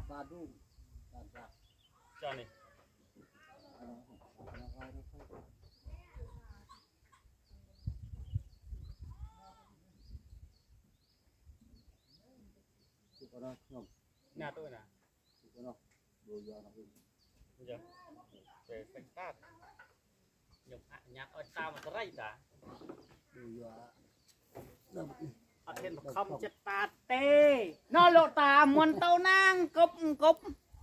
cho này nhà tôi nè bây giờ về phanh tát nhục nhạt ở sao mà rây đã ở trên không chết ta tê nó lộ tà muốn tao nang cúp cúp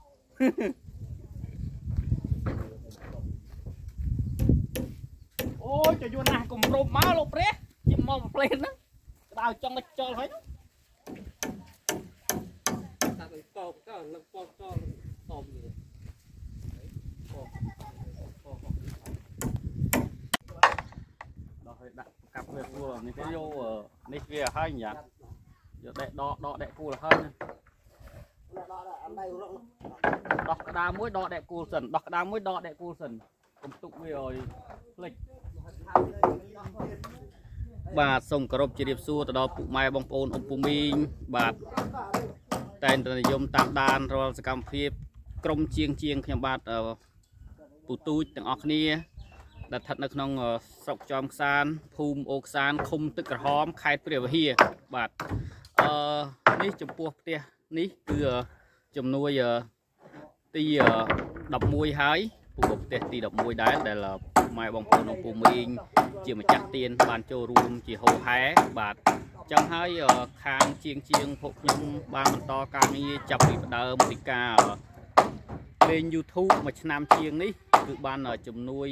ôi trời ơi cùng rộp má lộp ré chim mong lên đó đào trong cái cho thấy cặp việc vừa này cái vô này kia hay nhỉ giờ đệ đọ đệ cù là hơn đọ đá muối đọ đệ cù sần đọ đá muối đọ đệ cù sần cùng tụng rồi lịch bà sông cà rốt chỉ điệp xua từ đó phụ mai bông ôn ông phụ minh bà tên từ dùng tạm đàn rồi sẽ cầm phép công chiêng khi bà phụ tôi từng óc nia đặt thật là nông sọc chòm san phum ốc san không tức cả hóm khai bìa và hìa bạt ní chấm buộc tia ní từ chấm nuôi ti đập môi hái buộc tia ti đập môi đá đây là mai bông phun ông phù minh chỉ mà chặt tiền bàn châu rùm chỉ hô hé bạt chẳng hay khang chiêng phục nhung ban to càng như chập bị đờ một ca lên YouTube mà nam chiêng ní từ ban ở chấm nuôi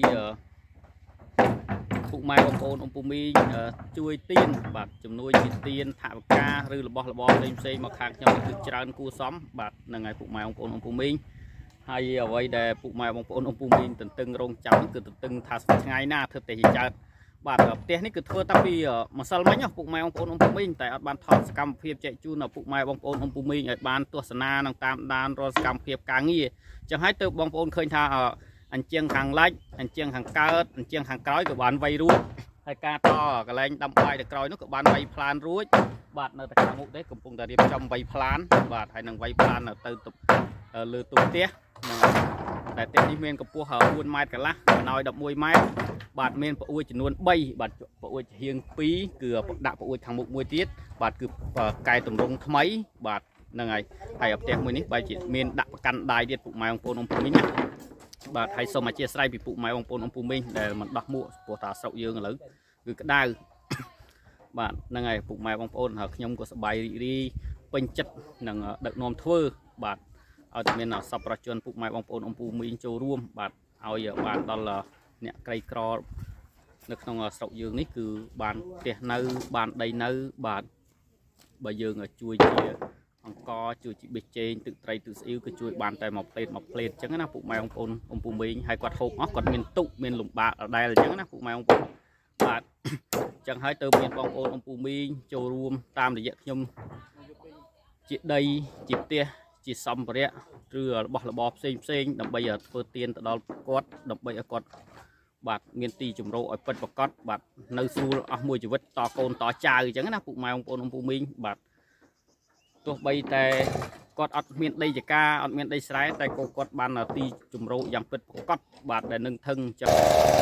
phụ mai ông phù minh chui tiên bạt chấm nuôi chỉ tiên thả ca rư là bò lên xây mà khang trong từ tràn cua xóm bạt là ngày phụ mai ông phù minh hay ở đây để phụ mai ông phù minh từng rong trắng từ từng thả ngày na thực tế hiện bạt ở tè này cứ thưa ta vì mà sao mấy nhá phụ mai ông phù minh tại ban thọ cam phiệp chạy chu là phụ mai ông phù minh ở ban tua sana năng tam đan rồi cam phiệp cá nghi chẳng hay từ bông phun khơi tha anh chiêng hàng lách anh chiêng hàng cao anh chiêng hàng cõi của bạn vay ruột hay ca to cái lên đâm bay được cõi nó của bạn vay plan ruột bạn nơi tại cả mục đấy cùng cùng ta điệp trong vay plan bạn hay năng vay plan ở từ tục lừa tụt tía tại tiền đi miền của pua hở buôn mai cả lá nói đập môi mai bạn miền của ui chỉ luôn bay bạn của ui hiền phí cửa đạo của ui thằng một môi tiết bạn cứ cài tổng rong mấy bạn là ngày hay ở tiền mới ní bài chỉ miền đạo căn đài điện phụ mai ông phù minh nhá bạn hay xong mà chia sẻ bị phụ mai ông phù minh để mà đọc mua của ta sậu dương lớn cứ cái đai bạn là ngày phụ mai ông phù hợp nhung của bài đi bên chất là đợt nom thưa bạn ở bên nào sập ra chuyên phụ mai ông phù minh châu ruộng bạn ao giờ bạn đó là nè cây cỏ được trong sậu dương ní cứ bạn tiền nâu bạn đầy nâu bạn bây giờ ở chui chia ông co chui chỉ bịch trên tự trai tự yêu cái chui bàn tay mọc lên chẳng là phụ mai ông phù minh hay quạt hộp óc còn miền tụ miền lục bạc ở đây là chẳng là phụ mai ông bạn chẳng hay từ miền ông phù minh châu ruộng tam để dạy nhung chị đây chị tia chị xong rồi rửa bỏ là bọp xinh đập bây giờ phơi tiền từ đó quát đập bây giờ quát bạt miền tây chủng rô ở phần bậc cát bạt nơi xu ở mùi chỉ vật to côn to chài chẳng là phụ mai ông phù minh bạt tôi bây tè quát ở miền tây chỉ ca ở miền tây sái tại cô quát ban là tây chủng rô dạng phần bậc cát bạt để nâng thân cho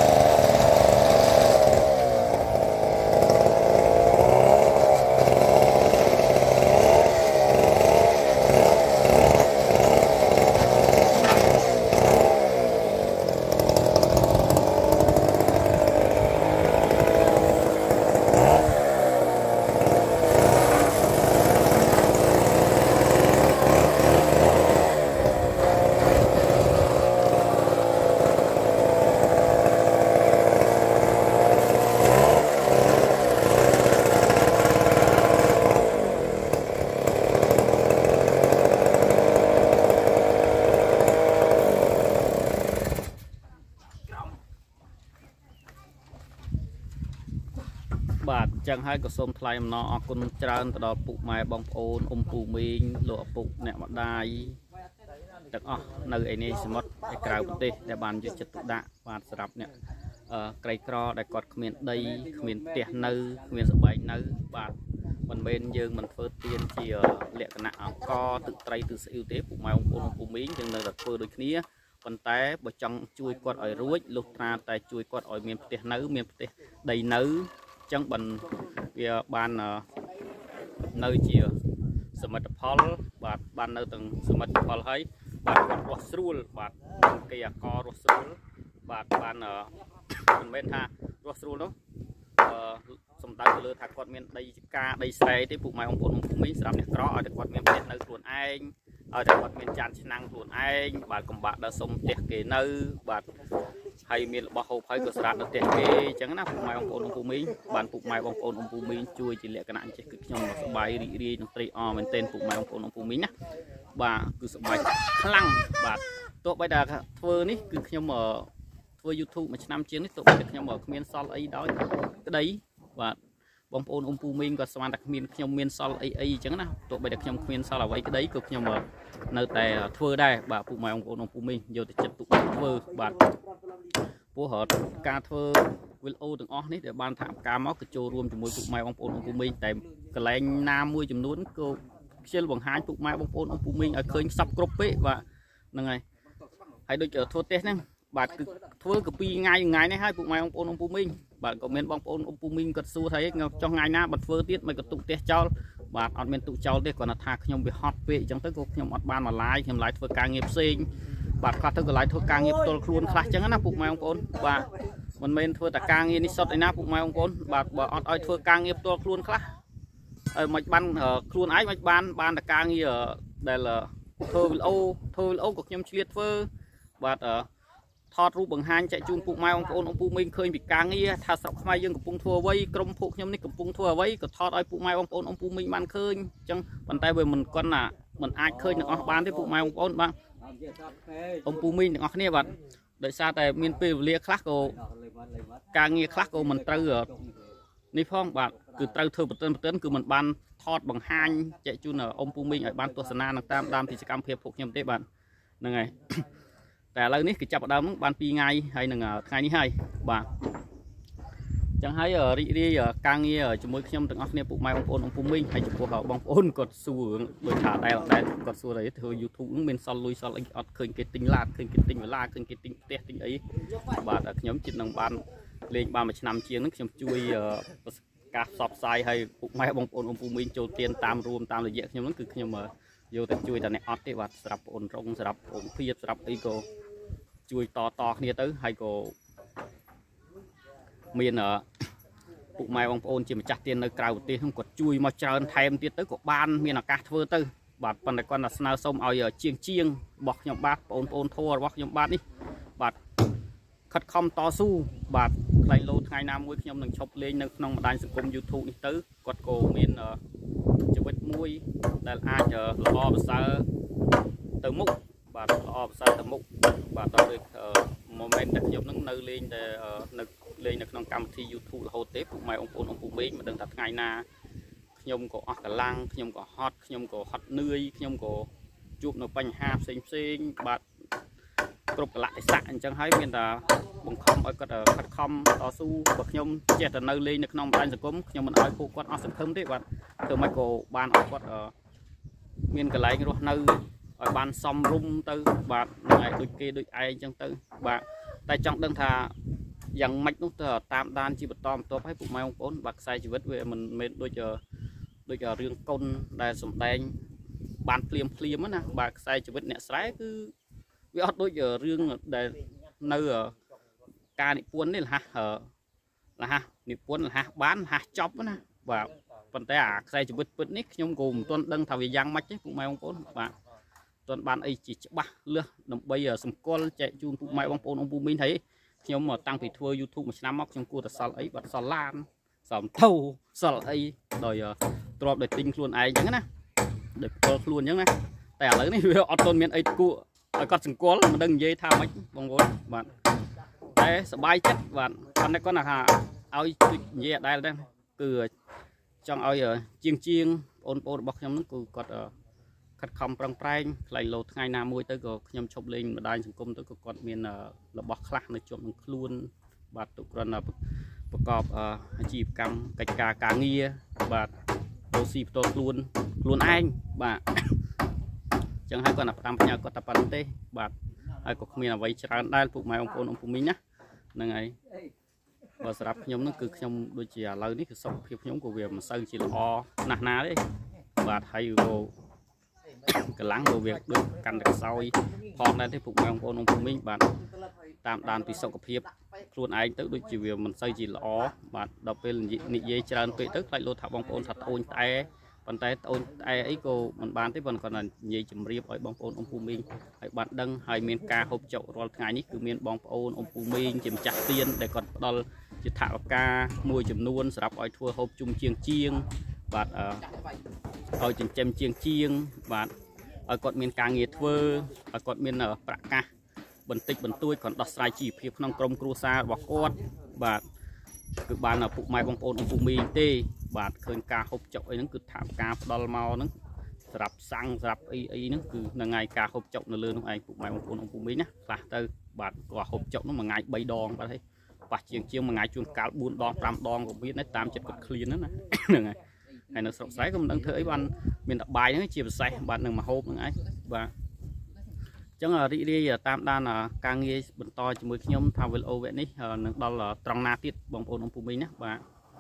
chẳng hay có xôm thay mà nó con trơn từ đó phụ mai bông ôn phù minh lụa phụ nẹt mặt đai được nơi ấy này mất cái cào tê để bàn cho chật đạ và sập nè cây cỏ để cọt miền đây miền tiệt nơi miền sập bảy nơi bạn mình bên dương mình phơi tiền chỉ lẹ cái nặng co tự tray tự ưu thế phụ mai ông phụ mỹ nhưng nơi là phơi đôi kia còn té bờ trong chui quạt ở ruồi lục ra tại chui quạt ở miền tây nấu miền tây đầy nấu chẳng bằng kia ban nơi chỉสมัติพอลบาดบานในตึงสมัติพอลให้บาดวัดรสรูลบาดเกียร์กอรสรูลบาดบานมันเป็นท่ารสรูลเนาะสมตั้งเลยถ้ากอดเมียนได้กาได้ใส่ที่ปลูกไม้ของผมมีสำหรับเนี่ยกรอเอาแต่กอดเมียนเป็นในส่วนเองเอาแต่กอดเมียนจานชนังส่วนเองบาดกำบะได้สมเตะเกยในบาดให้มีระบบให้กระสานเตะเกยจังนะปลูกไม้ของผมมีบานปลูกไม้ของผมมีช่วยจีเละกันนั่นจะคือขยมสบายรีดนตรีมันเต้นปลูกไม้ของผมมีนะบาคือสบายคลั่งบาดตัวใบดาเธอนี่คือขยมเธอยูทูบมันนำเชียงนี่ตัวใบดาขยมเมียนซอลไอ้ดอยก็ได้บาดบางคนปูมิงก็สามารถมีขยมเมียนซอลไอ้จังนะตัวใบดาขยมเมียนซอลเอาไว้ก็ได้ก็ขยมในแต่เธอได้บาดปลูกไม้ของปูมิงโยติจัดตุกเธอบาดผู้หอดการเธอวิลโอถึงอ๋อนี่เดี๋ยวบ้านถามการม็อกกระโจรวมจมูกปลูกไม้บางคนปูมิงแต่กระแลงน้ำมวยจำนวนก็เชื่อบังหายปลูกไม้บางคนปูมิงเคยซับกรบเป๊ะว่านั่งไงให้โดยเจอโทษเต้นั่งบาดคือเธอกับปีไงนี่ให้ปลูกไม้บางคนปูมิงบาดก็เมนบางคนปูมิงก็สู้ไทยเงาจ้องไงนะบาดเฟื่อติดมันก็ตุกเตะเจ้าบาดอัดเมนตุกเจ้าเด็กก่อนทาขยมไปฮอตเป๊ะจังเต้ก็ขยมอัดบ้านมาไล่ขยมไล่เฟื่อการเงียบซิงบาดคลาดเธอก็ไล่เธอการเงียบตัวครูนคลาดจังนะปลูกไม้บางคนบาดมันเมนเฟื่อแต่การเงียบนี่สดไอ้นะปลูกไม้บางคนบาดอัดอ้อยเฟื่อการเงียบตัวครูนคลาดมันบ้านครูนไอ้มันบ้านแต่การเงียบได้ละเธอวิลโอก็ขยมเฉียดเฟื่อบาดทอดรูปบังฮันใจจูนปลูกไม้ขององค์ปูมิงเคยมีการเงี้ยถ้าสับไม้ยังกับปุงทัวไว้กรมพวกยมนี่กับปุงทัวไว้ก็ทอดไอ้ปลูกไม้ขององค์ปูมิงมันเคยจังปันแต่เวมันก้อนน่ะมันอาจเคยนึกออกบ้านที่ปลูกไม้ขององค์บ้างองค์ปูมิงนึกออกเนี่ยบัดโดยซาแต่มีนเปรี้ยวเลี้ยคลักโกการเงี้ยคลักโกมันเตอนี่พ่องบัดคือเตอเธอเตือนคือมันบานทอดบังฮันใจจูนองค์ปูมิงไอ้บ้านตัวสนาตามกิจกรรมเพียบพวกยมเตะบัดนั่งไงแต่เรื่องนี้คือจับดำบานปีไงhayหนึ่งไงนี้ให้บ่าจังให้รีการเงี้ยจมูกขยมถึงออกเนี่ยปลูกไม้บางองปูมิงให้จมูกเขาบางองกดสูโดยขาได้กดสูเลยเธอยูทูบเป็นซอลลุยซอลอดเคยเกิดติงลาดเคยเกิดติงเวลาเคยเกิดติงเตะติงไอ้บาดขยมจิตหนังบานเลี้ยงบานมาชนำเชียงนึกขยมช่วยการสอบทรายให้ปลูกไม้บางองปูมิงโจเตียนตามรวมตามระยะขยมนั้นคือขยมโยแต่ช่วยแต่ในออดที่วัดสลับองรงสลับองเพียบสลับอีโกช่วยต่อเนี่ยตื้อให้โกมีนปลูกไม้บางองจีมาจัดเตียนในกลางตีทั้งกดช่วยมาเจริญไทม์ตีตื้อกบ้านมีนกาเทอร์ตื้อบาดปันแต่ก่อนสนาส้มเอาเชียงบอกยมบาดองทัวร์บอกยมบาดนี่บาดคัดคอมต่อสู้บาดใครโลไงน้ำมวยยมหนึ่งชกเลี้ยงในน้องได้สังคมยูทูบนี่ตื้อกดโกมีนจะเป็นมวยแต่อาจจะรอภาษาเติมมุกบาดรอภาษาเติมมุกบาดตอนนี้โมเมนต์แต่ยมนั่งในเลี้ยงแต่เลี้ยงในน้องกรรมที่ยูทูบโฮเทปปลูกไม้องปูมิงมาตั้งแต่ไงนายมก็ออกกระลังยมก็ฮอตยมก็ฮอตเนื่อยยมก็จูบในปัญหาเซ็งบาดกรุบกระละสักจังให้เป็นแต่บังคับเอาก็คัดคอมต่อสู้บักยมเจตนาเลี้ยงในน้องบ้านสังคมยมมันเอาพวกกัดเอาสังคมที่บาดเธอไม่โกบ้านเอากัดมีนกระไรกันรู้nơiบ้านซอมรุ่มตื้อบาดไงโดยเกย์โดยไอจังตื้อบาดแต่จังดังท่าอย่างมัดนู้นตามด้านชีวิตตอมตัวให้ปลูกไม้องค์บักใส่ชีวิตเวมันโดยเรื่องก้นได้สมแดงบานเปลี่ยมนะบักใส่ชีวิตเนี่ยสายคือวิอดโดยเรื่องได้เนื้อการนิพนธ์นี่là haนิพนธ์là ha bán ha chopนะว่าปันแต่ใส่ชีวิตปิดนิดยมกลุ่มต้นดังทวียังมัดใช่ปลูกไม้องค์ว่าต้นบานไอจีบะเลือดนำใบสมก้นใจจูนปลูกไม้องค์ปูมินthấyยมตั้งผิดทัวร์ยูทูบมาชนะม็อกยมกูแต่สอลไอ้บัดสอลลานสอมเท่าสอลไอ้โดยตรอบโดยติงคลุนไอ้ยังนะโดยตัวคลุนยังนะแต่อะไรนี่วิวออตโตนเมียนไอ้กูไอ้ก็สมก้นมันดึงเย่ท่ามัดบางคนบัดแต่สบายจัดบัดตอนนี้ก็นะฮะเอาเย่ได้แล้วคือจังเอาเชียงโอนบอกยมนั้นกูก็คัดคำปรังแปรงไหลโลดไงนามวยtớiก็ยมชมเล่นมาได้สังคมtớiก็กอดเมียนระบบคลาสในจุดมันคลุนบาดตุกรณประกอบอาชีพกรรมกิจการเงียบาด đồ xì to luôn anh bà chẳng hay còn là tam nhà có tập bắn tê bà ai có miền là vậy tràn đai phụ mày ông phụ mình nhá là ngày và sập nhóm nó cực trong đôi chè lớn đấy xong hiệp nhóm của việc mà sơn chỉ là o nà đấy và hay vô cái láng của việc được căn được sau còn đây thì phụ mày ông phụ mình bạn tạm đàn thì sau hiệp luôn anh tới đôi chỉ việc mình xây chỉ là o bạn đọc về nị dây tràn tuệ tức lại lô thảo bóng ôn thật ôn tay bàn tay ôn tay ấy cô mình bán tới vẫn còn là nhiều chấm riệp ở bóng ôn ông phụ mình hay bạn đăng hay miền ca hộp chậu rồi ngày ní cứ miền bóng ôn ông phụ mình chìm chặt tiền để còn đo chỉ thảo ca mùi chấm nuôn sập ở thua hộp chung chiêng và ở chấm chiêng và ở còn miền ca nghiệt vơ ở còn miền ở bạc ca bẩn tịch bẩn tôi còn đọt sai chỉ phía trong crom cruza và cốt và cứ ban là phụ mai bóng ôn ông phụ mình tê và khơi ca hộp chậu ấy nó cứ thảm ca đo màu nó sập xăng sập ấy nó cứ là ngày ca hộp chậu nó lươn không ai phụ mai bóng ôn ông phụ mình nhá và từ bạn quả hộp chậu nó mà ngày bay đòn vào đây và chiêng mà ngày chuông cá 4 đòn 5 đòn của biết đấy 8 chất vật clean đó này này nó sọc sái không đang thấy bạn mình đọc bài nó chiều say bạn đừng mà hộp nữa ấy và chẳng là đi tam đan là càng nghe bận to cho mới nhóm tham với ô vậy ní đó là trong na tiết bóng ôn ông phụ mình nhé và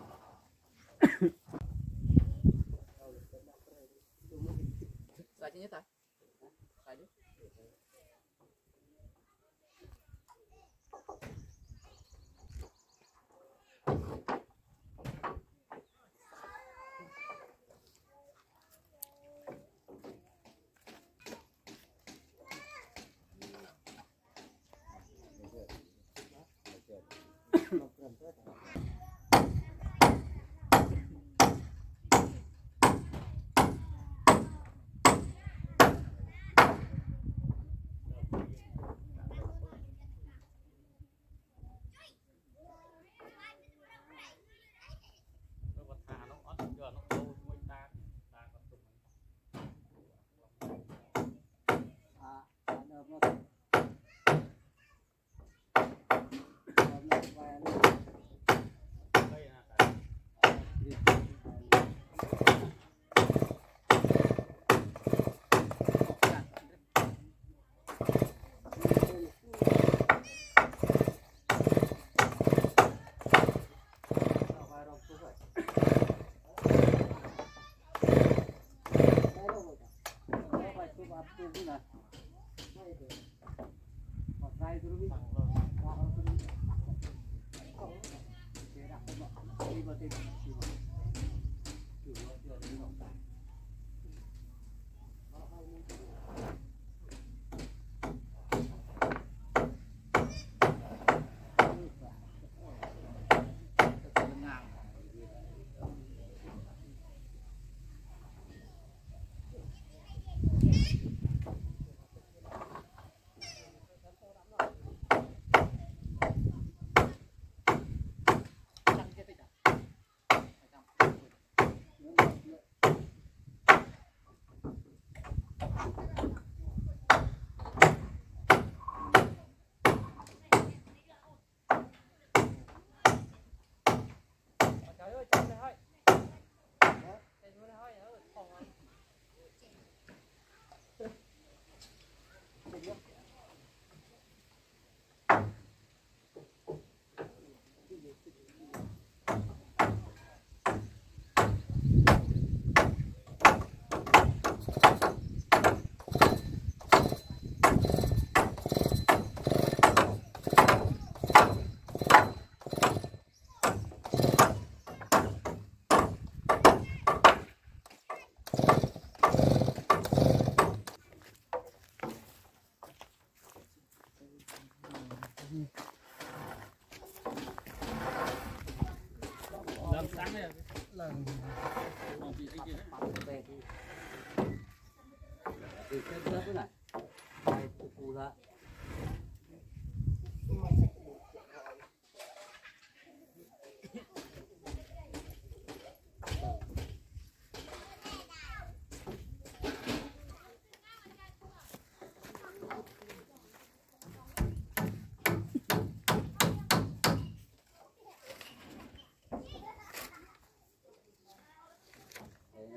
làm sáng này là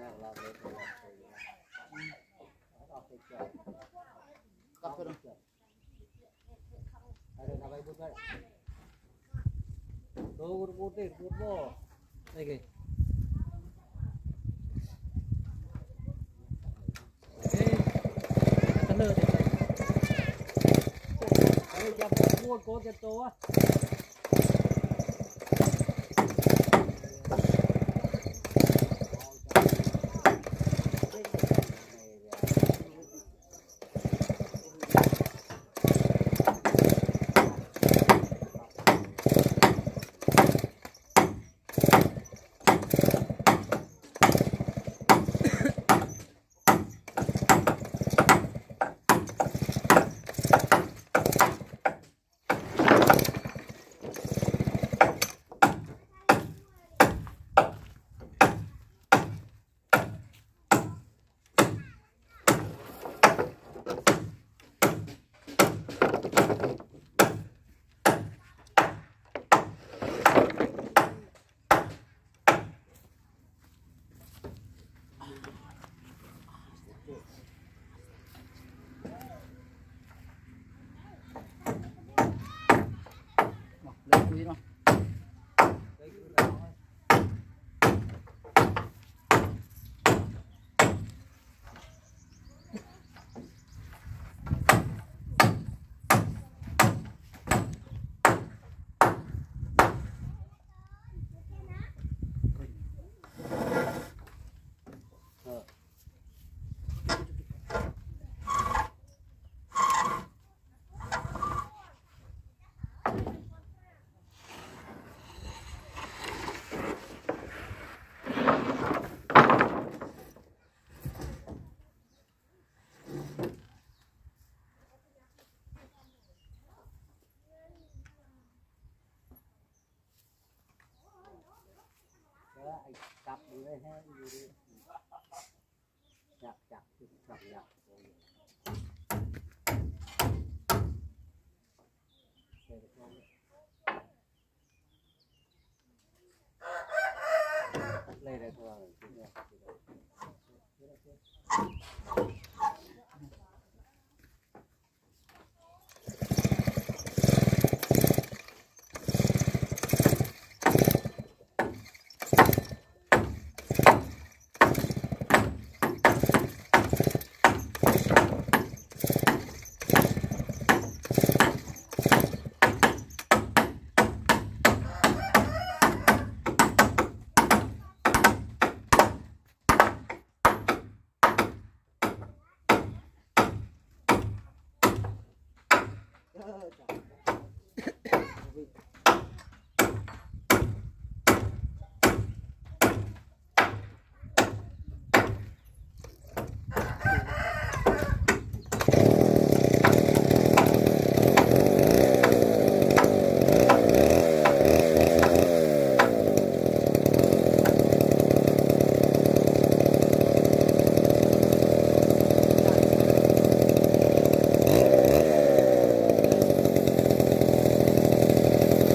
Hãy subscribe cho kênh Ghiền Mì Gõ để không bỏ lỡ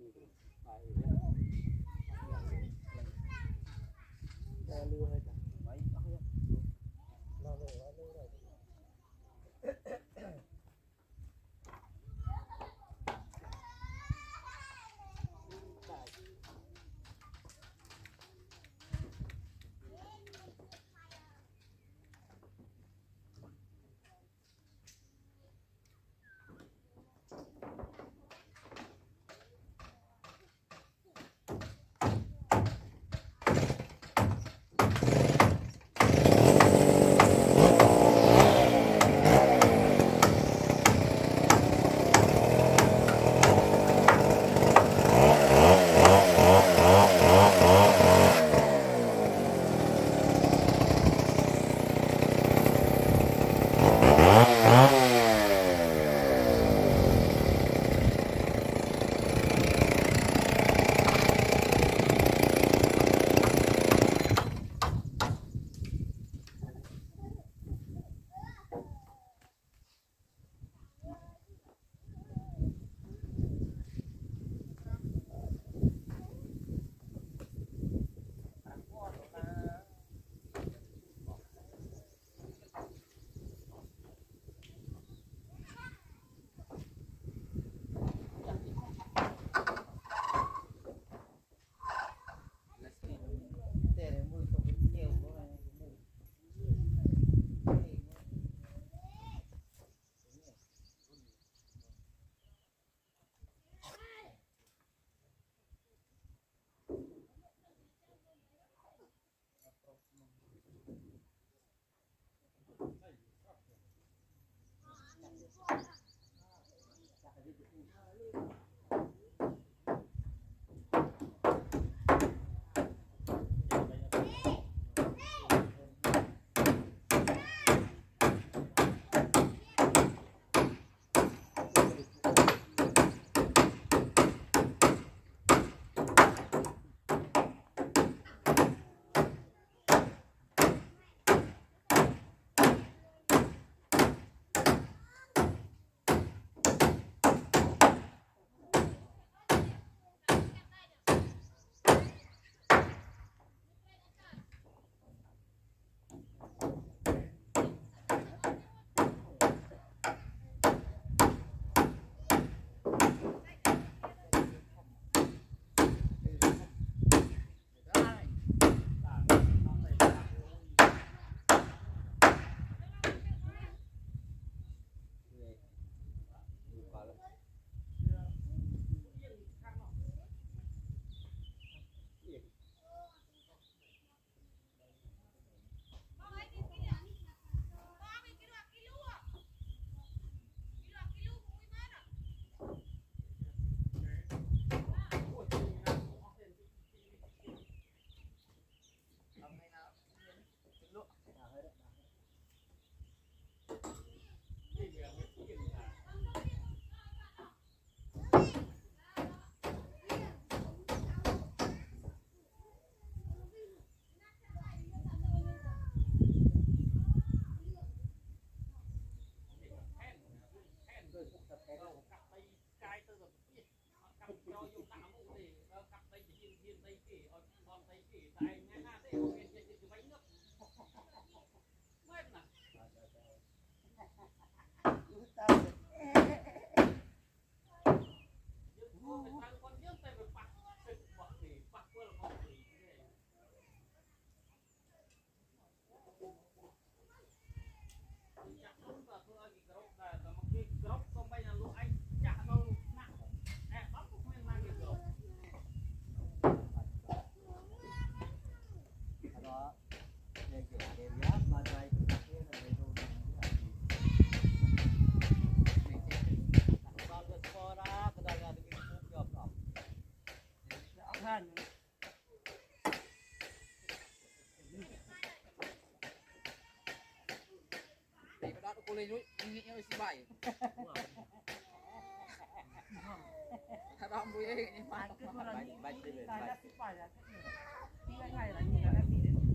lên núi nghĩ ơi xin bảy thật không vui ấy nhưng mà cứ là bảy là xin bảy là đi ngày là nhìn là em đi đến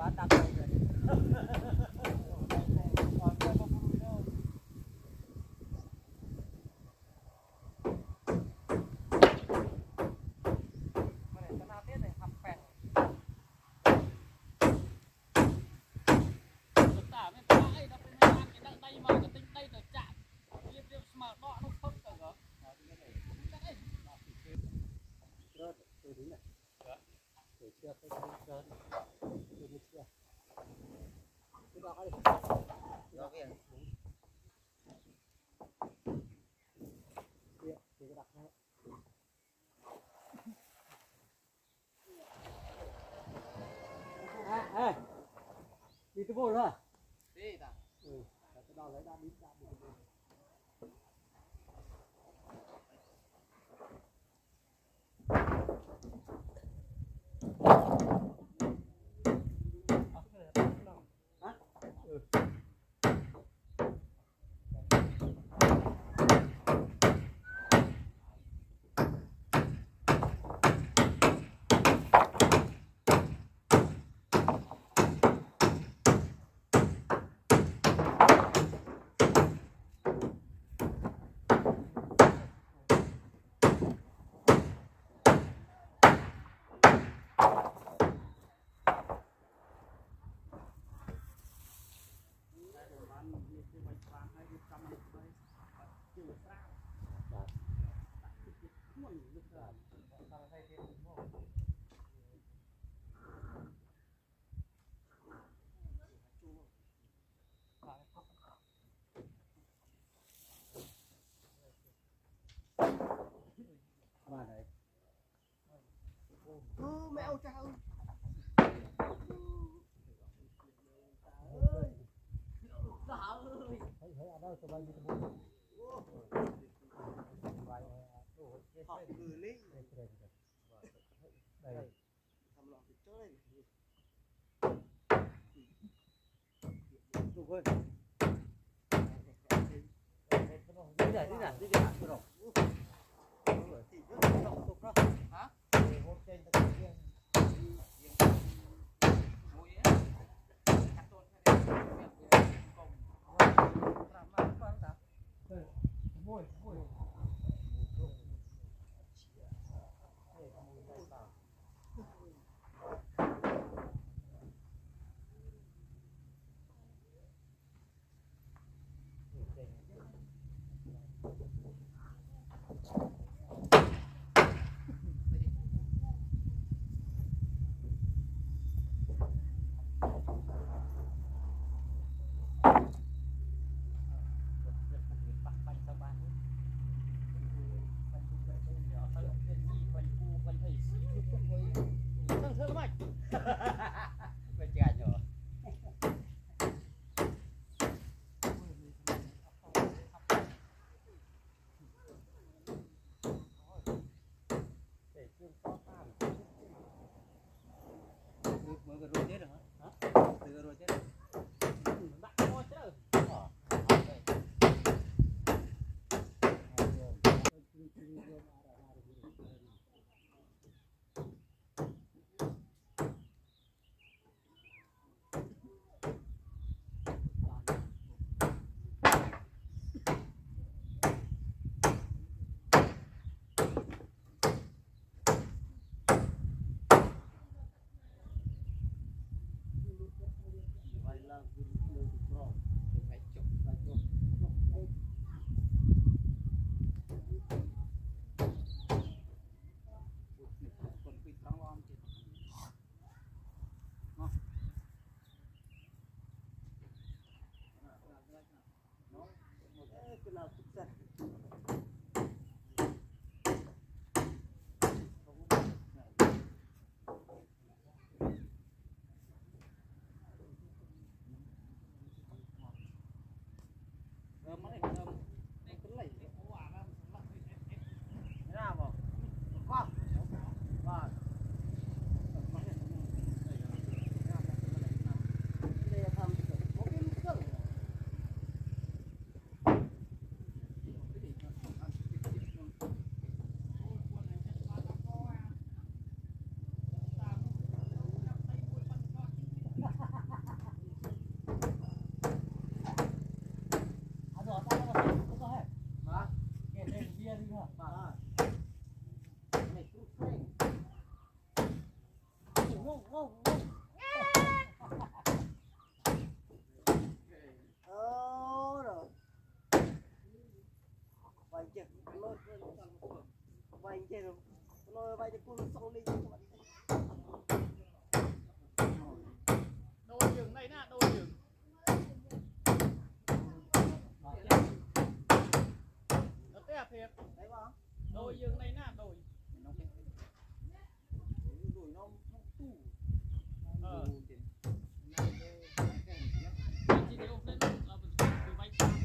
bán đặt rồi đi tới vô rồi đi ta cái đó lấy đã đi mèo chào thấy ở đâu tụi bay đi mua họ gửi lên đây thầm lọ thì chơi tụi ơi đi để rồi thì rất động tục đó hả hôm trên ta kia vay chơi rồi nó vay cho cô xong đi đôi dừng này nè đôi dừng nó té thiệt đấy không đôi dừng này nè đôi đuổi nó tu chỉ điều lên là từ vay cái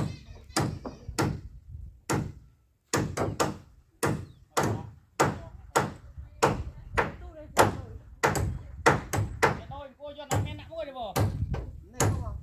đôi cô cho nó nghe nặng quá được không? này không à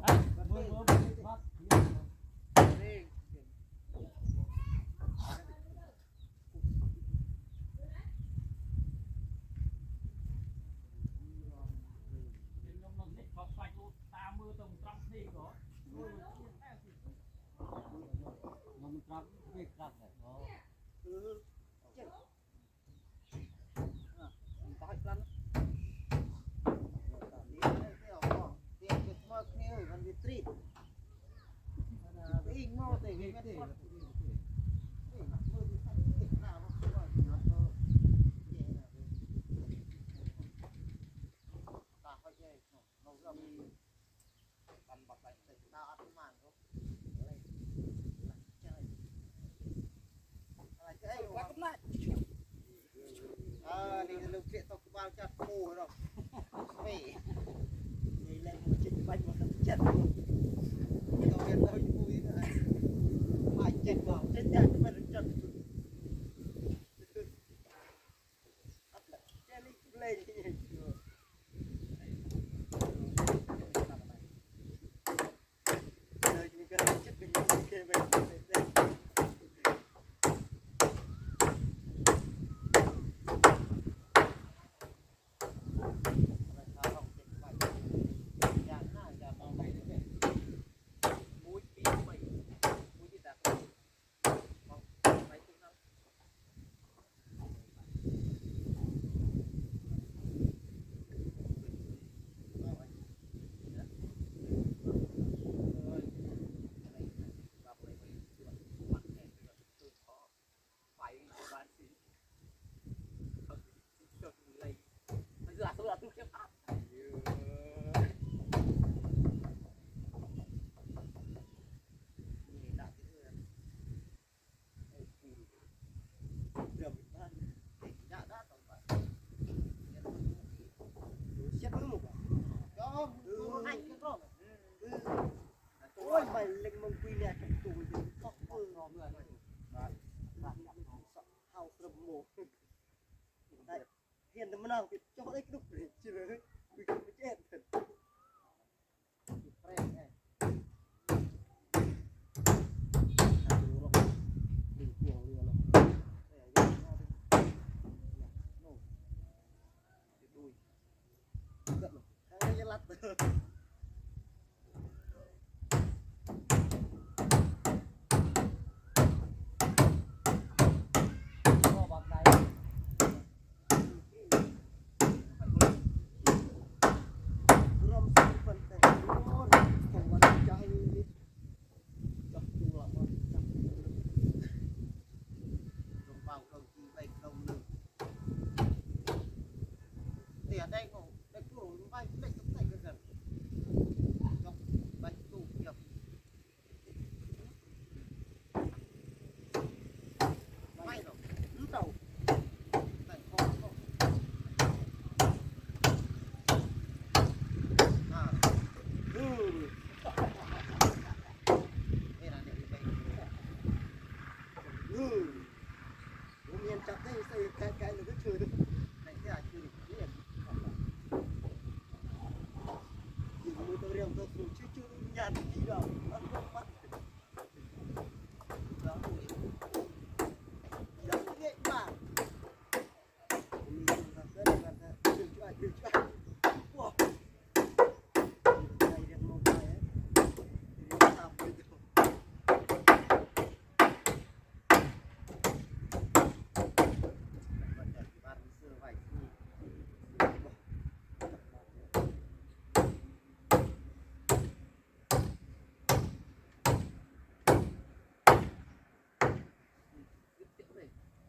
đi lưu chuyện tao bao chặt mù rồi mày đi lên một chiếc bánh mà không chặt tao biết đâu vui này ai chặt vào chết chặt mà nó chặt lên đời mình cái chết mình kia về ôi mày lên mông quy nè trong tù thì có người hao sầm mồ hiện tầm nào thì cho đấy lúc để chưa bị chết thật đây cũng đây cũng vai đây cũng thành cái gần trong vai tủ nhập vai rồi cứ tàu này không à đây là những cái bố miền chặt đây xây cái là cái chơi đấy này cái là chơi liền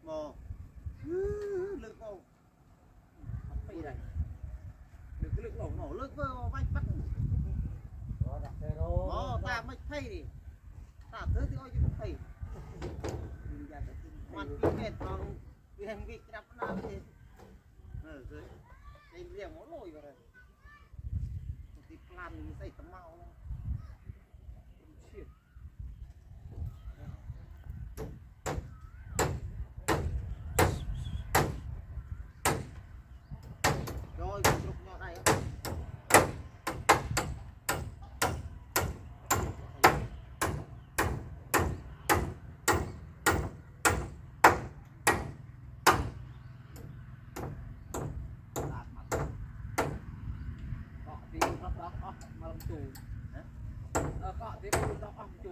mò lực không phải này được cái lực nổ lực vơ vách bắt mò ta mới thay đi ta thứ thì ôi chứ thầy hoàn phi mệt còn vì hành vi đắp nào thì rồi đây riêng món lồi vào đây thì plan mình xây tấm màu rồi chụp nhỏ này malam tu, kak dia pun tak faham tu.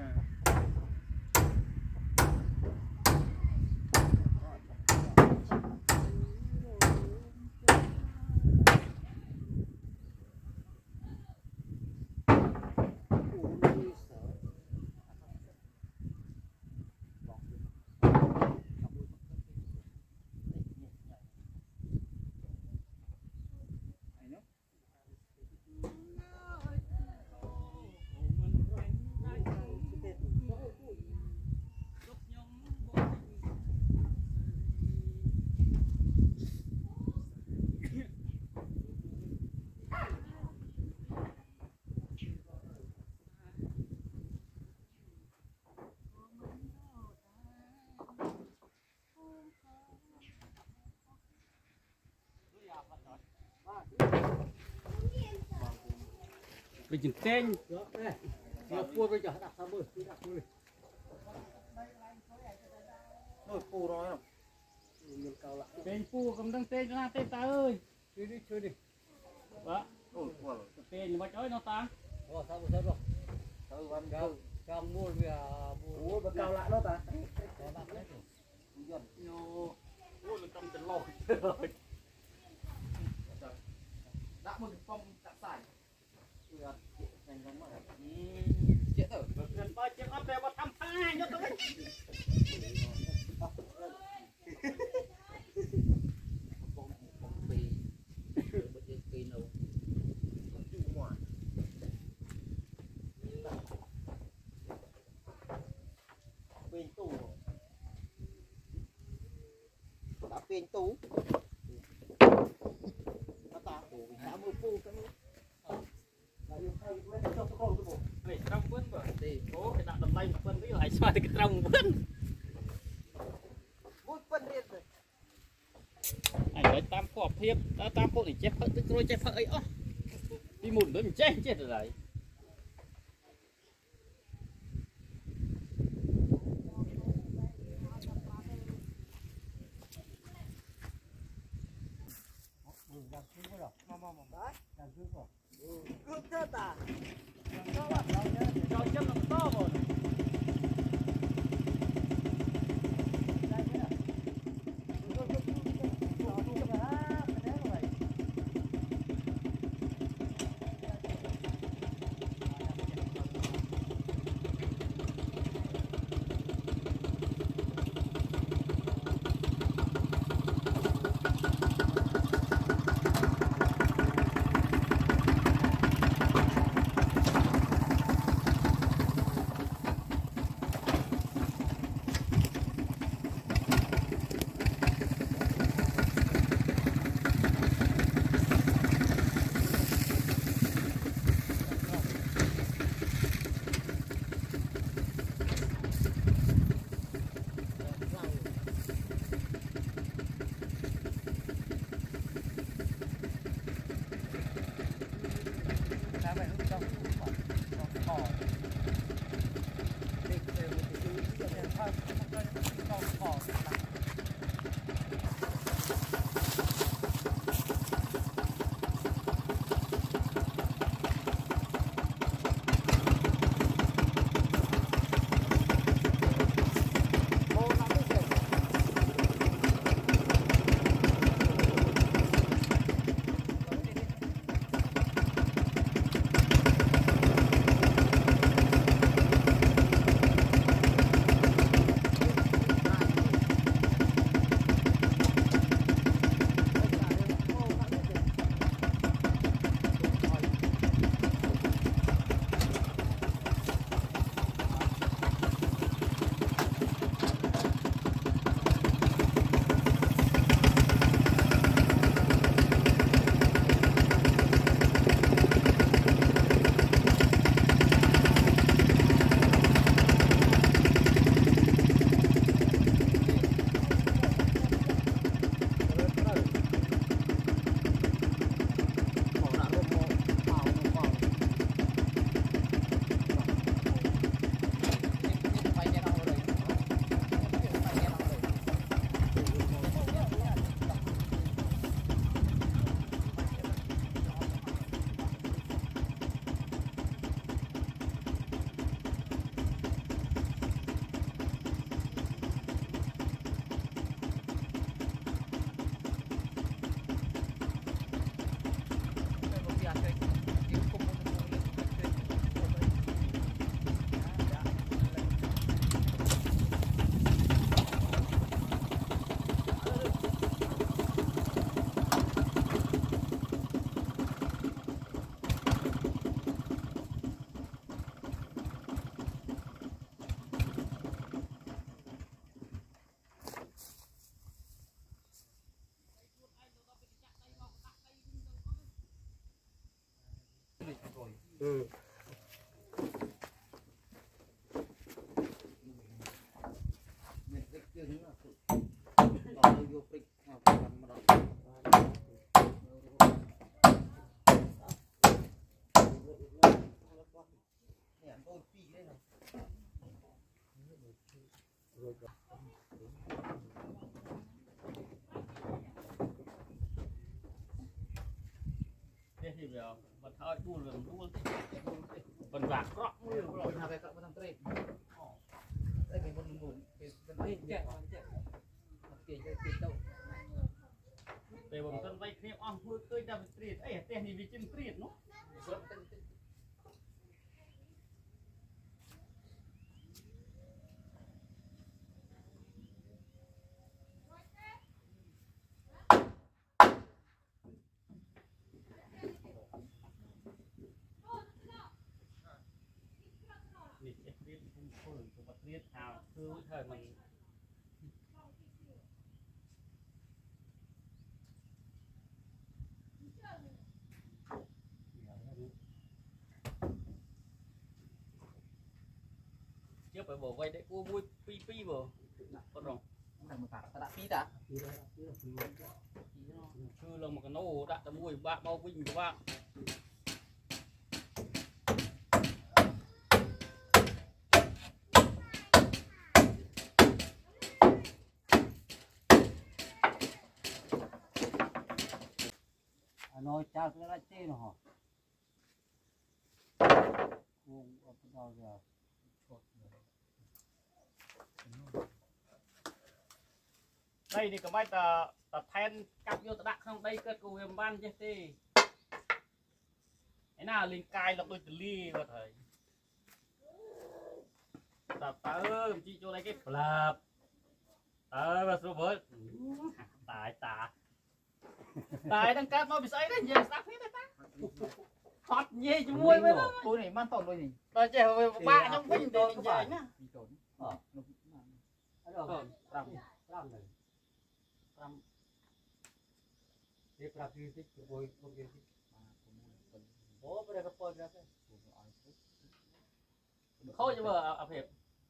Bây giờ tên Nó cua bây giờ đặt sao bơi, đặt cua đi. Rồi cua rồi không? Nhiều cao lại. tên phu cầm đăng tên ra tên ta ơi. Chơi đi. Đó. Ôi cua rồi. Tên mà chói nó tăng. Rồi sao rồi? Sao ăn cao. Cao mua bây giờ mua bữa cao lại đó ta. Yo. Ôi nó trong chân lòi. Đã một phong cắt sải. Chết rồi. Gần ba chiếc ấp đeo mà thăm phai nhá tôi. Bên tủ. Đã bên tủ. Nó ta tủ đã mua phu cái trong vườn rồi thì cố cái đặt đầm lay một phân với lại xoay cái trong vườn mũi phân đi rồi anh ấy tam cọp hiệp tam cọp thì chép tức rồi chép ấy ó đi mùn đấy mình chết rồi đấy cướp thế ta cho chân nó to rồi Mình thích cái thứ nào còn đâu vô thích làm mà đó nè tôi phi đấy này thế thì giờ vật hơi buồn rồi buồn phần vạc rõ mưa rồi nào về các bạn trade đây cái con buồn cái này chạy cái đâu về bầm tân vay kia ong mưa tươi đầm street ấy tiền thì vì chân street nó biết nào cứ thời mình trước phải bổ vay đấy cô vui pi bổ con rồng đã phi đã chưa là một cái nô đã tầm mùi bạn bao vinh của bạn nói chào cái lại tên họ không bao giờ đây thì có mấy tờ then cặp vô tờ đặt không đây cất của huyền ban chứ thì thế nào lên cài là tôi tự ly vào thời tập chị cho đây cái flap và số với tại đang cắt nó bị sấy đấy giờ sắp hết đấy ta hot nhê chú môi với nó tôi này man tổn rồi gì tôi chờ về ba trong vinh để mình chơi nhá thôi chứ mà ở hiệp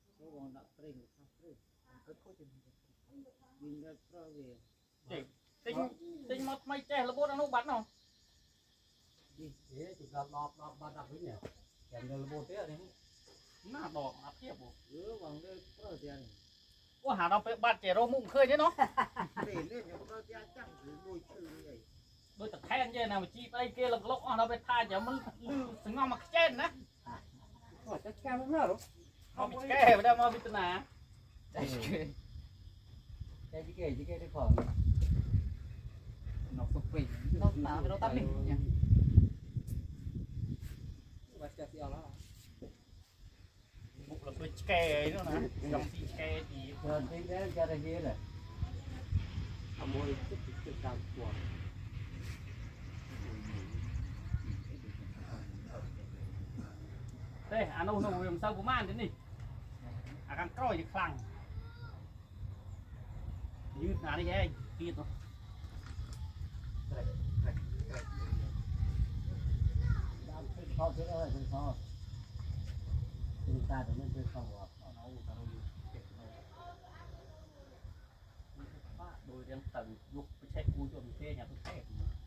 tinh một mấy trẻ là bố đang nấu bắn không thế thì gặp nó ban đặc với nhỉ kèm theo bộ thế đấy nó đỏ áp hiệp bộ bằng đây có tiền có hả nó phải bạn trẻ rô mụn khơi thế nó để lên cho nó ra chẳng đôi chữ này đôi tập khen chứ nào mà chi đây kia là lỗ nó phải thay cho mình lư sừng ngon mặc trên đấy chắc chắn không nào đâu không bị kê vào đây mà bị tên nào cái đấy khoảng nó phục vị nó tắt đi nha và chặt dẻo đó bụng là tôi kê ấy nữa nè trong khi kê thì rồi tí đấy ra đây kia này môi chút cao của đây anh đâu nấu làm sao của man thế này à càng coi thì khăng như nào đi cái kia thôi không thế ơi không chúng ta thì nên không vào nó đôi đang tầng lúc chạy cua cho mình thuê nhà tôi thấy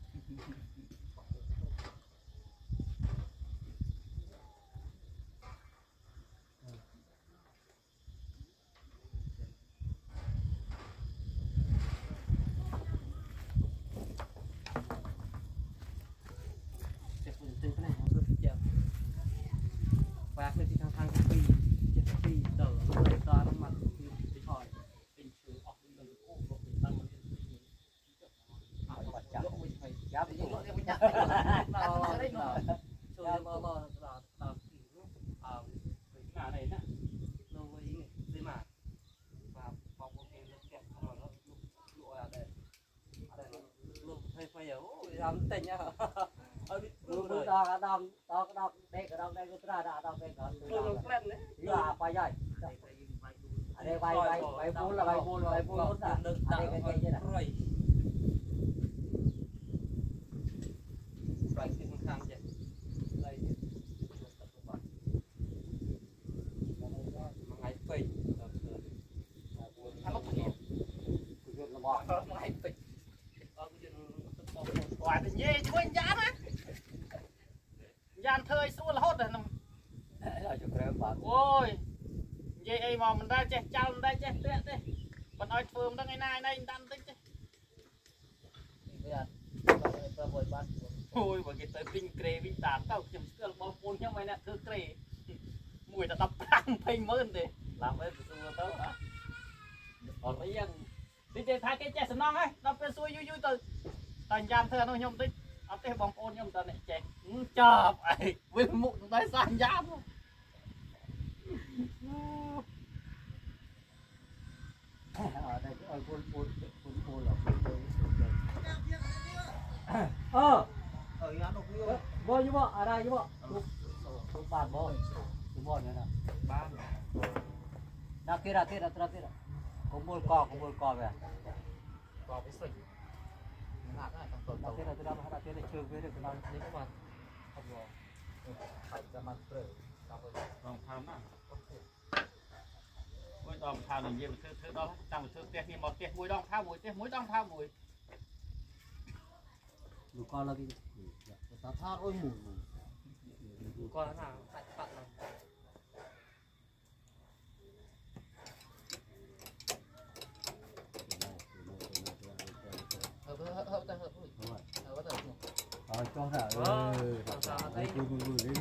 và cái thì thang phi phi đỡ ta nó mặt thì hỏi tình trường học đừng cố có thể tăng lên giá thì nó đem nhặt ngả này nè nó với ý này mà và phòng một cái nó kẹt nó lụa là đây lụa phải phải ở làm tình nhá lụa đó đong đây cái đong đây cái ra đong đây còn lụa lên đấy là bay rồi đây bay buôn là bay buôn là đây cái gì này bay trên khang vậy đây khơi xuống là hốt rồi là chụp rêu bạn ôi vậy ấy mà mình ra chết chào mình ra chết tuyệt đi còn nói phương đang ngày nay đang tích ôi bởi cái tới vinh kề vinh tán tao chấm sữa bom phun nhau mày nè cứ kề mùi ta đập tăng phình mơn đi làm với tụi tao hả còn bây giờ đi chơi thay cái chè sần non ấy nó phải xuôi vui từ thành gian thưa nó nhom tích ở cái bom phun nhom tao này chè chợp ấy với mụn tay sang giáp ở đây ở buôn là ở nhà nó vui vô như bộ ở đây như bộ chụp bàn bộ chụp bộ nữa nè ba ra kia có môi co về có cái sợi ngạt này còn ra kia là chưa với được cái đấy các bạn không rồi phải ra mặt trời đồng tham à mỗi đồng tham là nhiều thứ đó trong thứ tiếc như một tiếc mũi đồng thao mũi tiếc mũi đồng thao mũi đủ co là gì ta thao ôi mùi đủ co nào tại bạn là cho ra đây vui đi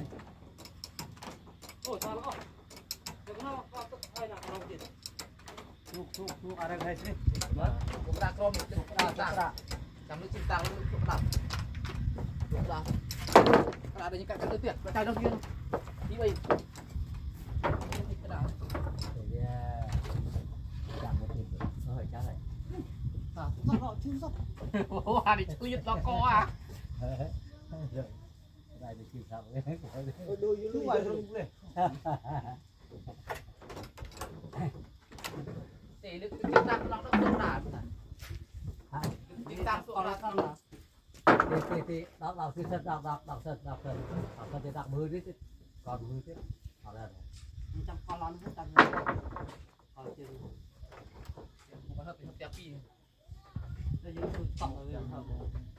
ôi sao nó được nó hay là không tiền chúc ở đây hay chứ cũng ra con một chút ra chấm nước chim tao nước chút đậm chút ra ra đây những cái thứ tuyệt cái đâu kia đi bây sao họ chưa sắp hoa đi chui nó co à đây thì chịu sao đôi với lúc ngoài rung lên thì nước chim tao nó không đả chim tao số là sao là thì đọc thì sân đọc sân thì đọc mưa đấy còn mưa chứ họ là trong con lon hết trong còn chưa không có hợp thì hợp đẹp đi đây những thứ tổng là việc hợp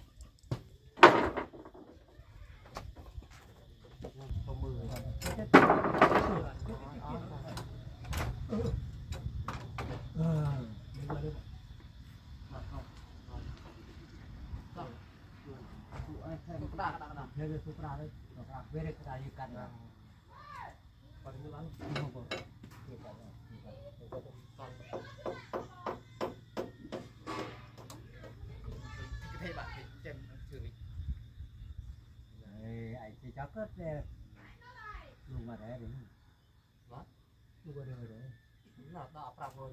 không mưa Đây là super đấy, về đây cái gì cần là còn như bắn không có cái thế bạn thì trên thử anh thì chắc cất luôn mà đấy đúng không? Luôn qua đời đấy, nó đỏ phẳng rồi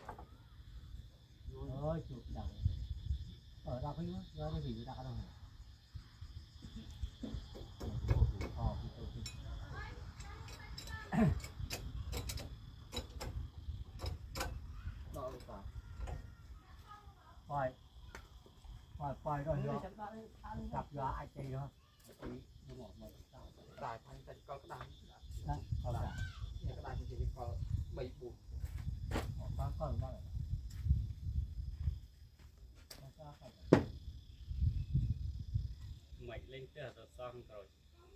ôi chụp đầu ở đâu cái ra cái gì đã đâu Quay rồi đó gặp gỡ ai chơi đó nó một đài thành thành có cái đài đó có cả cái đài thì chỉ có 7 bụi có mày lên tới rồi xong rồi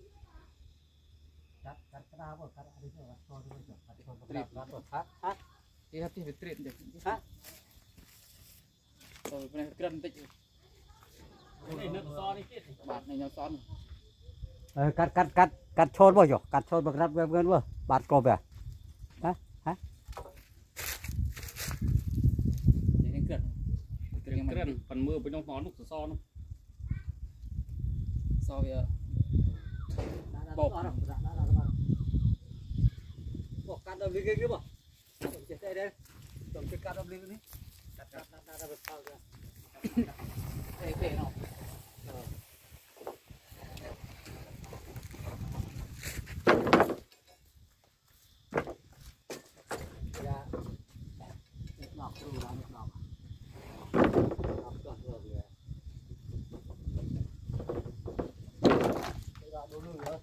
cắt cái đao của cắt đi rồi cho đi rồi cắt cho trịt nó nó hả thì hấp thì phải trịt được hả rồi bên này cân tích này nước so đi chết bạt này nhau son cắt chôn bao nhiêu cắt chôn bằng rắt bên bên vừa bạt cột về hả vậy nên cân phần mưa bên trong nó nước so nó so với bột bột cắt đâm lên cái nữa mà chạy đây đây tổng cái cắt đâm lên đi cắt ra bật sau ra để nó ngọc rồi ngọc toàn rồi đồ lười nữa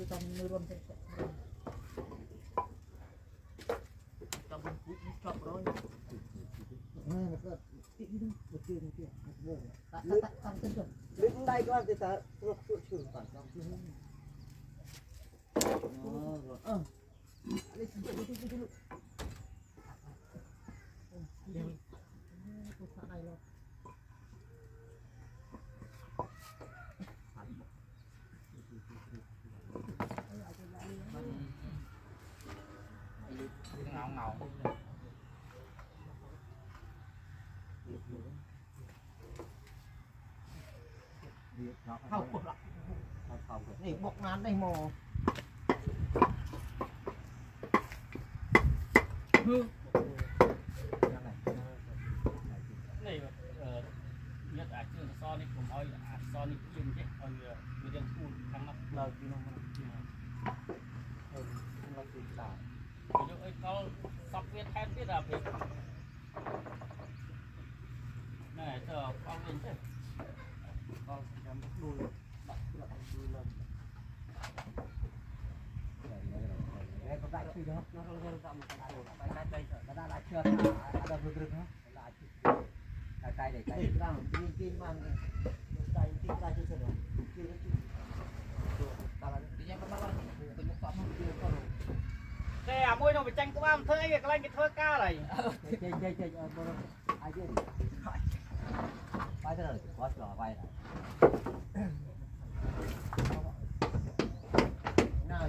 cứ tao nuôi luôn thế tao vẫn cút chọc rồi nó có tí đi một tiền một bộ tại tao tin rồi đứng đây có thì ta được sự trưởng bản trong cái đây xin đi tôi sợ này rồi ngầu ngầu không này bọc ngán đây mò này nhất là chưa so này cũng ơi so này chung chứ ơi người dân khu thằng nó lời kia nó tiền tài ví dụ có sắp viết hết biết là việc này chờ con lên chứ con chấm đuôi đặt đuôi lên đây có đại phi đó nó ra một cái đại đây nó đã chưa ada bergerak nó là cái để cái đang kim mang cái kim ra chưa rồi chưa thì em bắt đầu từ một cọng chưa có rồi cái môi nó bị tranh của em thấy cái lên cái thơ ca này chơi ai chơi vai rồi có trò vai này nào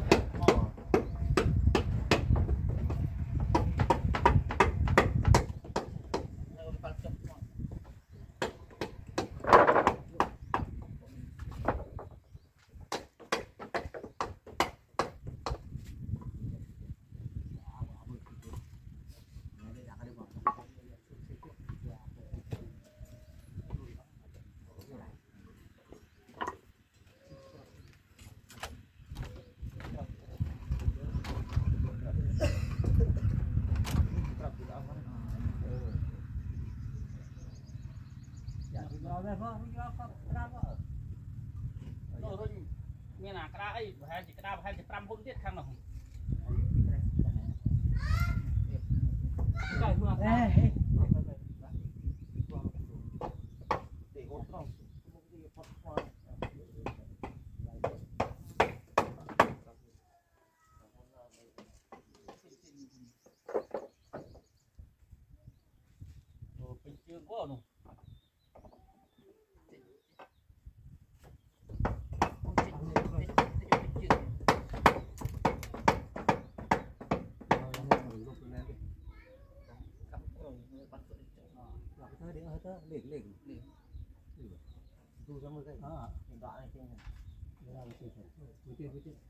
nghe là cái ấy hay chỉ cái chỉ 5 phút tiết khăn nào cái mưa để hốt không bình thường quá rồi liền thu ra một cái hiện tại này trên này với tiền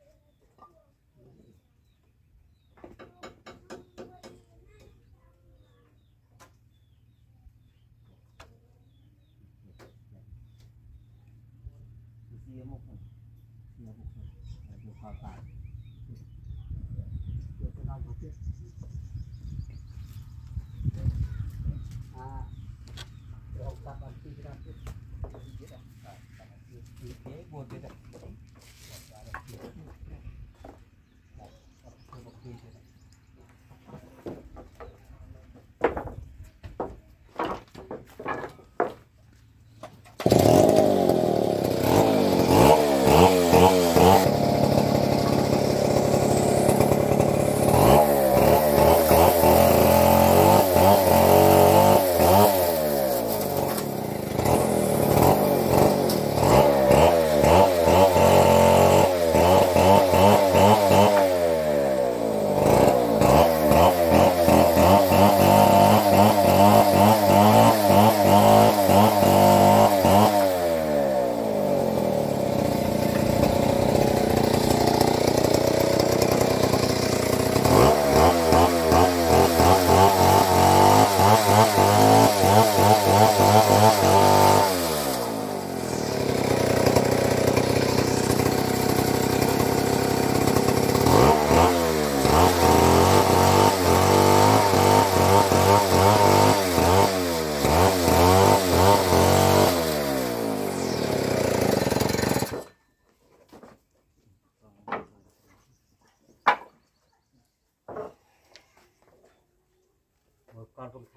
một hòa tài được cái nào tiếp để học tập ăn tí cái nào tiếp thế buồn thế đấy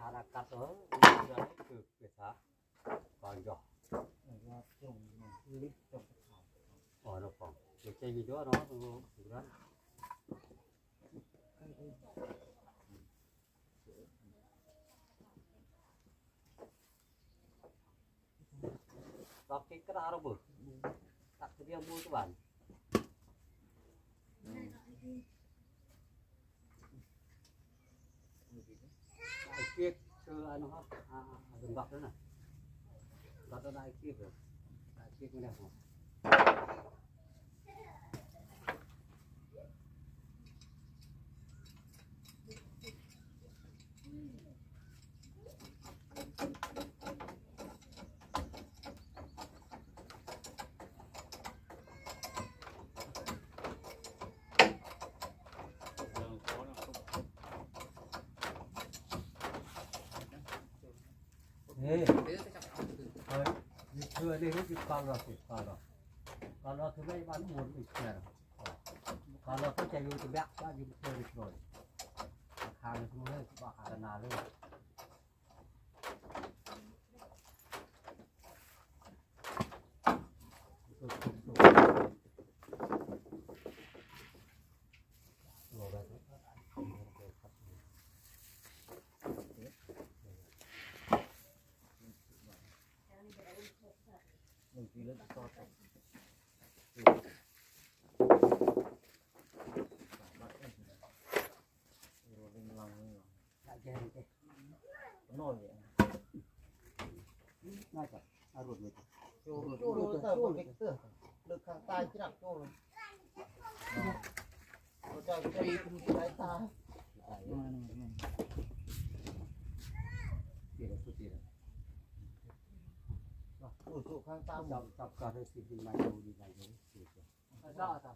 thà là cắt đó từ cái xã còn giỏ nó còn cái chơi gì đó nó đó đọc cái ra đâu bự đặt cái dia mua các bạn kia chưa nó hết đừng gặp nữa này gặp ở đây kia rồi kia cái này không chưa đi hết con rồi con nó thứ mấy bán muốn bị này con nó cứ chạy vô từ bẹt ra đi chơi được rồi hàng nó hơi bỏ hàng nào luôn ngay cả ruột người chô tao cái tơ được khang tai chứ nặng chô rồi cho cái cái ta ủa khang ta chọc cả đây thì mày đâu đi này rồi đó ta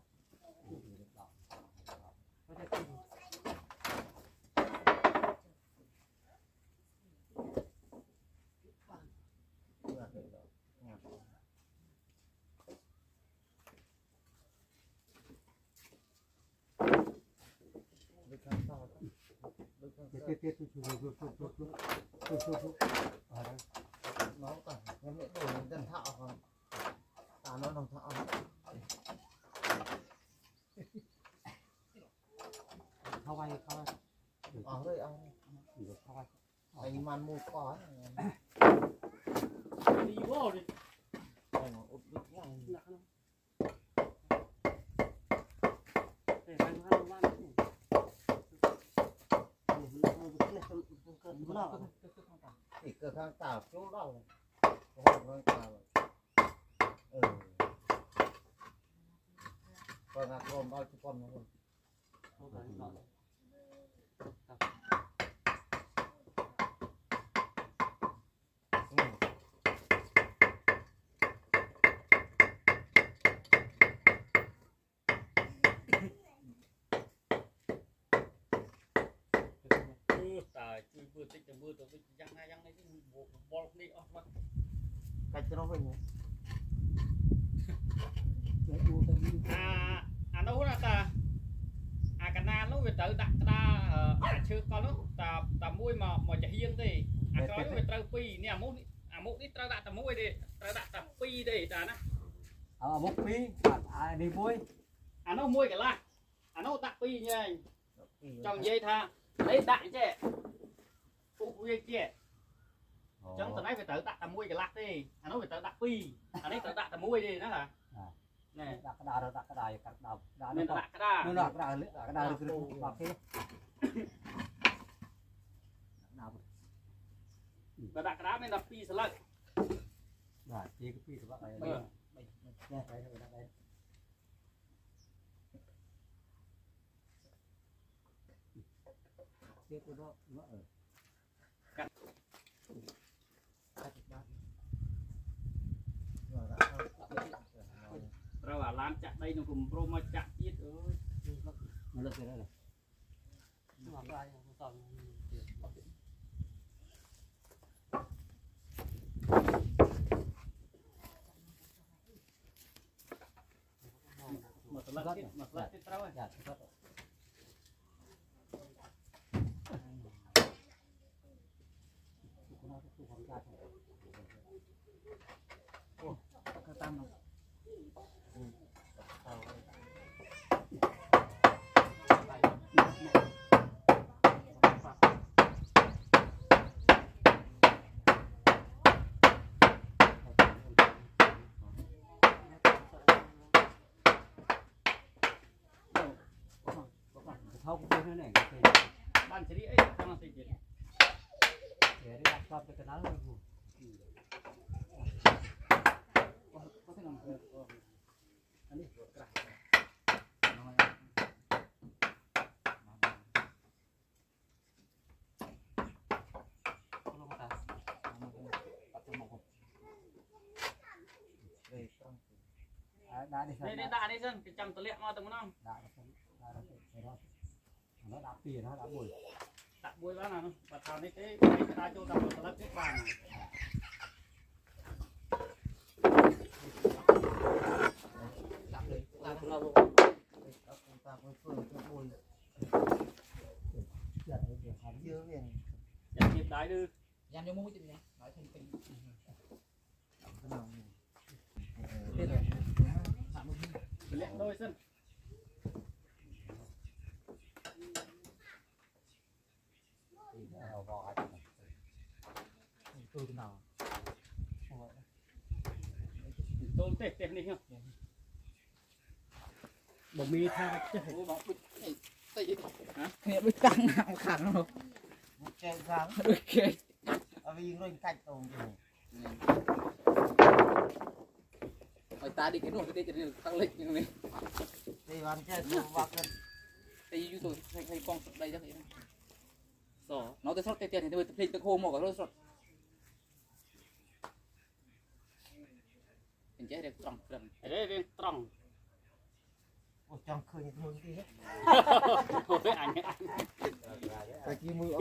nó cả cái mẹ đổi dân thạo không ta nó đồng thạo không ai ở đây ông anh man mua có đi vô đi anh nó út đứt ngay thì cửa khang tảo chỗ đâu khang tảo còn ngạc gồm bao nhiêu con nữa chui vừa tích vừa tôi giăng này cái bol đi off mất cách cho nó về nhỉ đâu là ta cái na nó về tới đặt ta chưa con nó ta mui mà chả hiên thì nói về trâu pi nè mốt đi trâu đặt ta mui đi trâu đặt ta pi đi ta nè mốt pi đi mui nó mui cái là nó đặt pi như anh trong dây tha lấy đại chứ phụ dây chứ chẳng từ nãy phải tự đặt ta mui cái lát đi nó phải tự đặt pi đấy tự đặt ta mui đi đó hả này đặt cái đào nên đặt cái đà nó đặt cái đào cứ đặt cái và đặt cái đá nên đặt pi sờ lợn rồi chia cái pi của bạn này đây đây chia cái đó nó ở rồi à lan chặt đây nó cùng pro mà chặt chết ơi nó lật cái đây này một lát tiếp trâu dạ thâu cũng thế này ban chỉ đi ấy trong là gì vậy để đặt cho cái nắng luôn có thể làm được anh đi đây đã đi dân cái trăm tờ liệm mà tầm năm nó đã tiền nó đã bùi đặt bùi bán nào và thằng ấy cái ta cho tao tao cái bàn nhận dịp đái đưa dàn vô mũi chị nhé nói thêm tình liệm đôi dân từ nào tôm tết tết đi không bột mì tha chứ bóng biết căng nào khẳng không chơi sáng ok vì người cạnh tồn người ta đi cái nồi cái này tăng lịch như này thì bạn chơi đồ bạc lên thì như tôi hay con đây chắc vậy đó nó tới sót tiền thì tôi lên từ hôm một cái sót mình chế được tròn tròn đấy viên tròn một trong khơi thôi đi hết thôi anh cái kia mưa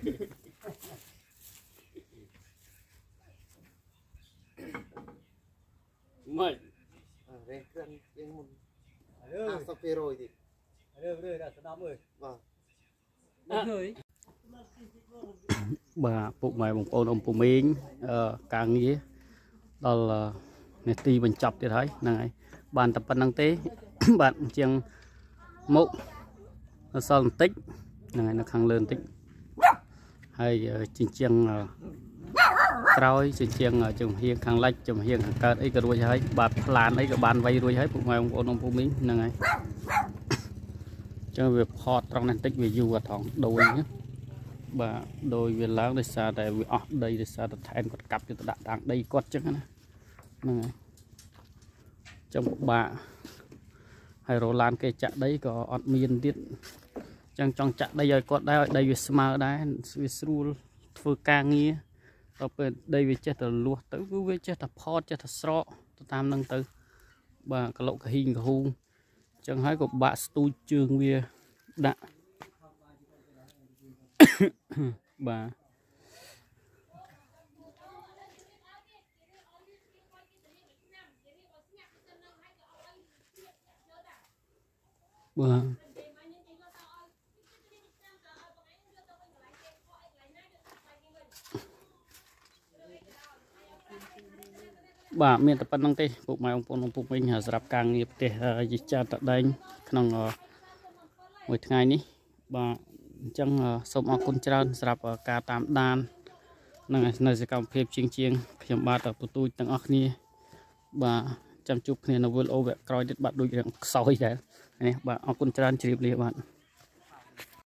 mời đây cân yên một sau kia rồi thì đây là số 50 vâng bà phụ mày bông ôn ông phụ mình càng nghĩa đó là nè ti mình chọc thì thấy này bàn tập năng tế bạn chiang mộ nó son tích này nó khang lên tích hay chiang trôi chiang chồng hiên khang lách chồng hiên khang cát ấy cái đuôi hay bạt plan ấy cái bàn vay đuôi hay phụ mày bông ôn ông phụ mình này cho việc hot trong này tích về du và thòng đôi nhé bà đôi về láng để xa tại vì đây để xa thật thành còn cặp cho đã đang đây quất chứ này trong bà hay rồi lan cây chặt đấy có ọt miên tiết chẳng trong chặt đây rồi quất đây đây về smart đấy về sưu phơi càng nghe tập đây về chết là lúa tới cứ về chết là pot chết là sọ tam năng từ bà cái lỗ cái hình cái hung chẳng hay của bà stu trường về đã bà bà miền tập năng tê bộ mai ông phụ mình hà sập càng nghiệp tê dịch cha tại đâyក្នុងមួយថ្ងៃនេះបាទអញ្ចឹងសូមអរគុណច្រើនសម្រាប់ការតាមដាននិងនៅសកម្មភាពជាងខ្ញុំបាទពូទូចទាំងអស់គ្នាបាទចាំជួបគ្នានៅវីដេអូវគ្គក្រោយទៀតបាទដូចរឿងខ្សោយដែរនេះបាទអរគុណច្រើនជ្រាបលាបាទ